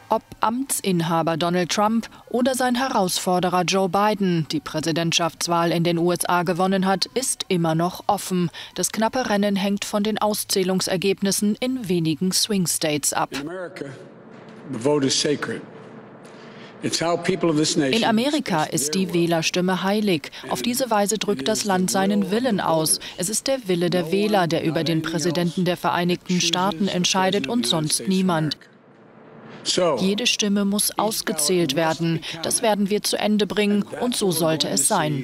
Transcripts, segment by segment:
Ob Amtsinhaber Donald Trump oder sein Herausforderer Joe Biden die Präsidentschaftswahl in den USA gewonnen hat, ist immer noch offen. Das knappe Rennen hängt von den Auszählungsergebnissen in wenigen Swing States ab. In Amerika ist die Wählerstimme heilig. Auf diese Weise drückt das Land seinen Willen aus. Es ist der Wille der Wähler, der über den Präsidenten der Vereinigten Staaten entscheidet und sonst niemand. Jede Stimme muss ausgezählt werden. Das werden wir zu Ende bringen und so sollte es sein.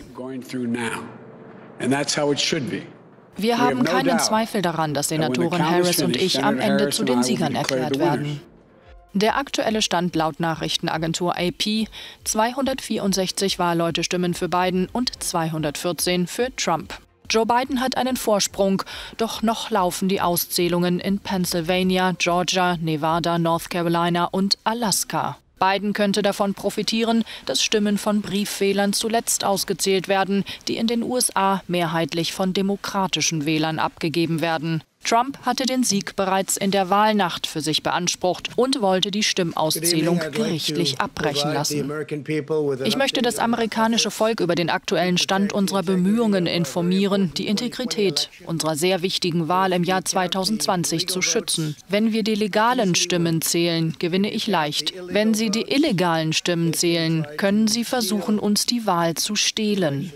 Wir haben keinen Zweifel daran, dass Senatorin Harris und ich am Ende zu den Siegern erklärt werden. Der aktuelle Stand laut Nachrichtenagentur AP: 264 Wahlleute stimmen für Biden und 214 für Trump. Joe Biden hat einen Vorsprung, doch noch laufen die Auszählungen in Pennsylvania, Georgia, Nevada, North Carolina und Alaska. Biden könnte davon profitieren, dass Stimmen von Briefwählern zuletzt ausgezählt werden, die in den USA mehrheitlich von demokratischen Wählern abgegeben werden. Trump hatte den Sieg bereits in der Wahlnacht für sich beansprucht und wollte die Stimmauszählung gerichtlich abbrechen lassen. Ich möchte das amerikanische Volk über den aktuellen Stand unserer Bemühungen informieren, die Integrität unserer sehr wichtigen Wahl im Jahr 2020 zu schützen. Wenn wir die legalen Stimmen zählen, gewinne ich leicht. Wenn Sie die illegalen Stimmen zählen, können Sie versuchen, uns die Wahl zu stehlen.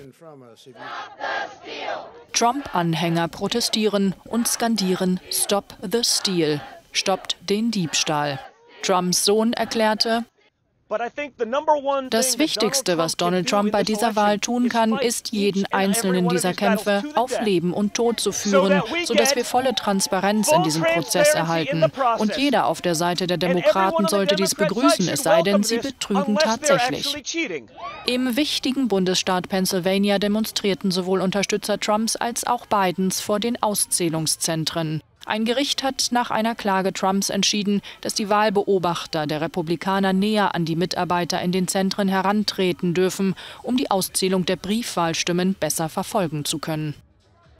Trump-Anhänger protestieren und skandieren "Stop the Steal", stoppt den Diebstahl. Trumps Sohn erklärte: Das Wichtigste, was Donald Trump bei dieser Wahl tun kann, ist, jeden einzelnen dieser Kämpfe auf Leben und Tod zu führen, sodass wir volle Transparenz in diesem Prozess erhalten. Und jeder auf der Seite der Demokraten sollte dies begrüßen, es sei denn, sie betrügen tatsächlich. Im wichtigen Bundesstaat Pennsylvania demonstrierten sowohl Unterstützer Trumps als auch Bidens vor den Auszählungszentren. Ein Gericht hat nach einer Klage Trumps entschieden, dass die Wahlbeobachter der Republikaner näher an die Mitarbeiter in den Zentren herantreten dürfen, um die Auszählung der Briefwahlstimmen besser verfolgen zu können.